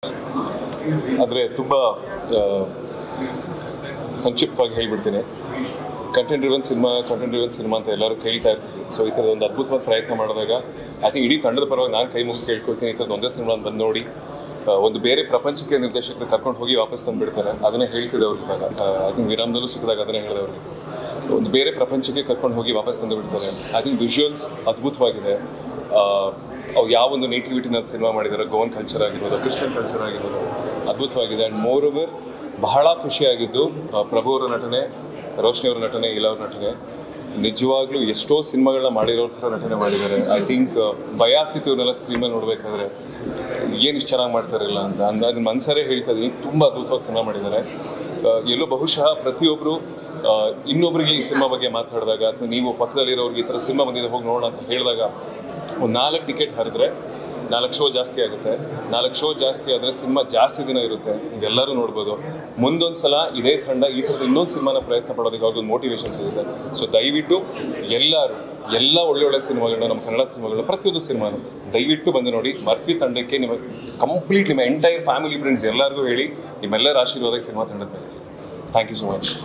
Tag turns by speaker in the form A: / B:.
A: ಆದರೆ ತುಂಬ ಸಂಕ್ಷಿಪ್ತವಾಗಿ ಹೇಳ್ಬಿಡ್ತೀನಿ. ಕಂಟೆಂಟ್ ಡ್ರಿವನ್ ಸಿನಿಮಾ ಅಂತ ಎಲ್ಲರೂ ಕೇಳ್ತಾ ಇರ್ತೀವಿ. ಸೊ ಈ ಥರದ ಒಂದು ಅದ್ಭುತವಾದ ಪ್ರಯತ್ನ ಮಾಡಿದಾಗ ಐ ಥಿಂಕ್ ಇಡೀ ತಂಡದ ಪರವಾಗಿ ನಾನು ಕೈ ಮುಗಿ ಕೇಳ್ಕೊಳ್ತೀನಿ, ಈ ಥರದ್ದು ಒಂದೇ ಸಿನಿಮಾ ಬಂದು ನೋಡಿ ಒಂದು ಬೇರೆ ಪ್ರಪಂಚಕ್ಕೆ ನಿರ್ದೇಶಕರು ಕರ್ಕೊಂಡು ಹೋಗಿ ವಾಪಸ್ ತಂದುಬಿಡ್ತಾರೆ. ಅದನ್ನೇ ಹೇಳ್ತಿದ್ದೆ ಅವ್ರಿಗೆ. ಐ ಥಿಂಕ್ ವಿರಾಮದಲ್ಲೂ ಸಿಕ್ಕಿದಾಗ ಅದನ್ನೇ ಹೇಳಿದೆ ಅವ್ರಿಗೆ, ಒಂದು ಬೇರೆ ಪ್ರಪಂಚಕ್ಕೆ ಕರ್ಕೊಂಡು ಹೋಗಿ ವಾಪಸ್ ತಂದು ಬಿಡ್ತಾರೆ. ಐ ಥಿಂಕ್ ವಿಜುವಲ್ಸ್ ಅದ್ಭುತವಾಗಿದೆ. ಅವ್ರು ಯಾವ ಒಂದು ನೇಟಿವಿಟಿನಲ್ಲಿ ಸಿನಿಮಾ ಮಾಡಿದ್ದಾರೆ, ಗೋವನ್ ಕಲ್ಚರ್ ಆಗಿರ್ಬೋದು, ಕ್ರಿಶ್ಚಿಯನ್ ಕಲ್ಚರ್ ಆಗಿರ್ಬೋದು, ಅದ್ಭುತವಾಗಿದೆ. ಆ್ಯಂಡ್ ಮೋರ್ ಓವರ್ ಬಹಳ ಖುಷಿಯಾಗಿದ್ದು ಪ್ರಭು ಅವರ ನಟನೆ, ರೋಶ್ನಿ ಅವರ ನಟನೆ, ಇಲ್ಲ ಅವ್ರ ನಟನೆ ನಿಜವಾಗ್ಲೂ ಎಷ್ಟೋ ಸಿನಿಮಾಗಳನ್ನ ಮಾಡಿರೋರ ಥರ ನಟನೆ ಮಾಡಿದ್ದಾರೆ. ಐ ಥಿಂಕ್ ಭಯ ಆಗ್ತಿತ್ತು ಇವನ್ನೆಲ್ಲ ಸ್ಕ್ರೀನ್ ಮೇಲೆ ನೋಡಬೇಕಾದ್ರೆ, ಏನು ಇಷ್ಟು ಚೆನ್ನಾಗಿ ಮಾಡ್ತಾರಿಲ್ಲ ಅಂತ ಅದನ್ನ ಮನ್ಸರೇ ಹೇಳ್ತಾ ಇದ್ದೀನಿ. ತುಂಬ ಅದ್ಭುತವಾಗಿ ಸಿನಿಮಾ ಮಾಡಿದ್ದಾರೆ. ಎಲ್ಲೋ ಬಹುಶಃ ಪ್ರತಿಯೊಬ್ಬರು ಇನ್ನೊಬ್ಬರಿಗೆ ಈ ಸಿನಿಮಾ ಬಗ್ಗೆ ಮಾತಾಡಿದಾಗ, ಅಥವಾ ನೀವು ಪಕ್ಕದಲ್ಲಿರೋರಿಗೆ ಈ ಥರ ಸಿನಿಮಾ ಬಂದಿದೆ ಹೋಗಿ ನೋಡೋಣ ಅಂತ ಹೇಳಿದಾಗ, ಒಂದು 4 ಟಿಕೆಟ್ ಹರಿದ್ರೆ 4 ಶೋ ಜಾಸ್ತಿ ಆಗುತ್ತೆ. 4 ಶೋ ಜಾಸ್ತಿ ಆದರೆ ಸಿನಿಮಾ ಜಾಸ್ತಿ ದಿನ ಇರುತ್ತೆ, ನೀವೆಲ್ಲರೂ ನೋಡ್ಬೋದು. ಮುಂದೊಂದು ಸಲ ಇದೇ ತಂಡ ಈ ಥರದ ಇನ್ನೊಂದು ಸಿನಿಮಾನ ಪ್ರಯತ್ನ ಪಡೋದಕ್ಕೆ ಅವ್ರಿಗೊಂದು ಮೋಟಿವೇಶನ್ ಸಿಗುತ್ತೆ. ಸೊ ದಯವಿಟ್ಟು ಎಲ್ಲ ಒಳ್ಳೊಳ್ಳೆ ಸಿನಿಮಾಗಳನ್ನ, ನಮ್ಮ ಕನ್ನಡ ಸಿನಿಮಾಗಳನ್ನ, ಪ್ರತಿಯೊಂದು ಸಿನಿಮಾನು ದಯವಿಟ್ಟು ಬಂದು ನೋಡಿ. ಮರ್ಫಿ ತಂಡಕ್ಕೆ ನಿಮ್ಮ ಕಂಪ್ಲೀಟ್ ನಿಮ್ಮ ಎಂಟೈರ್ ಫ್ಯಾಮಿಲಿ ಫ್ರೆಂಡ್ಸ್ ಎಲ್ಲರಿಗೂ ಹೇಳಿ, ನಿಮ್ಮೆಲ್ಲರ ಆಶೀರ್ವಾದ ಸಿನಿಮಾ ತಂಡದ ಮೇಲೆ. Thank you so much.